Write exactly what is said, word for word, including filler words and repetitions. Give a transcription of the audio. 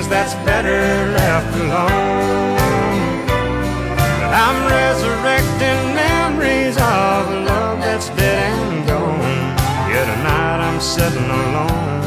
things that's better left alone. But I'm resurrecting memories of a love that's dead and gone. Yeah, tonight I'm sitting alone.